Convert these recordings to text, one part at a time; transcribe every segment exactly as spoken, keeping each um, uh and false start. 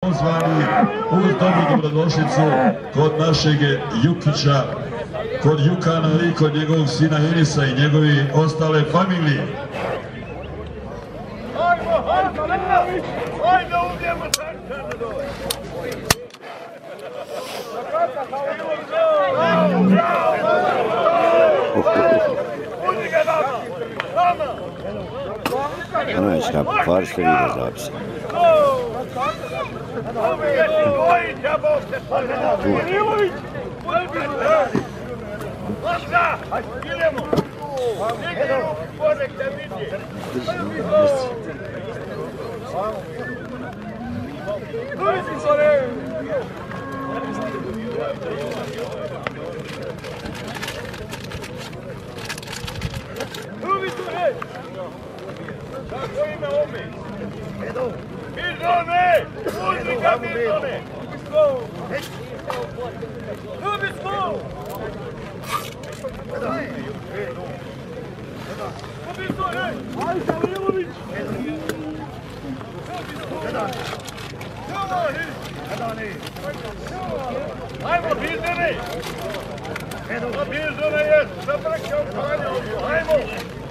pozvani uz dobru dobrodošlicu kod našeg Jukića, kod Jukana i kod njegovog sina Enisa i njegovi ostale familije. Ono je šta, par ste vidio zapisa. Kako ime ome? Mirzone! Muzika Mirzone! Ljubisko! Mirzone! Ajde, Lilović! Ajmo, Mirzone! Mirzone je! Zaprkao Franjo! Ajmo!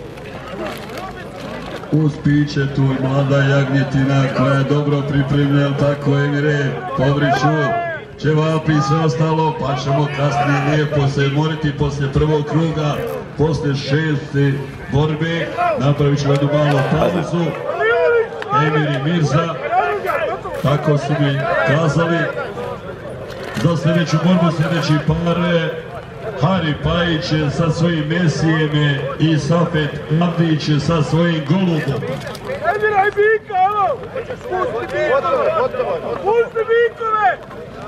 Uz piće tu mlada jagnjetina koja je dobro pripremljena, tako Emire, Povriću, ćevapi i sve ostalo, pa ćemo kasnije lijepo se moriti poslije prvog kruga, poslije šeste borbe, napravit ćemo jednu malu pauzu. Emir i Mirza, tako su mi kazali, za sljedeću borbu sljedeći par Hari Pajić sa svojim Mesijem i Safet Avdić sa svojim Golubom. Emiraj bika, evo! Pusti bikove! Pusti bikove!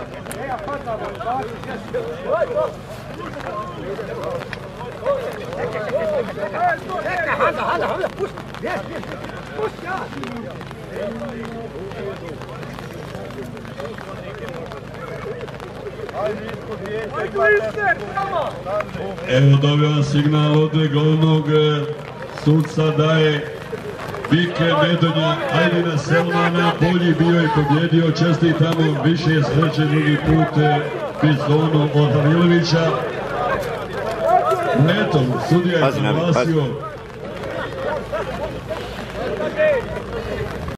Handa, handa, handa, pusti! Pusti, ja! Evo dobivam signal od glavnog sudca da je Bike Medonja Ajdina Selmana bolji bio i pobjedio, čestitamo, više je sreće drugi put Bizonu od Halilovića. Netom, sudija je naglasio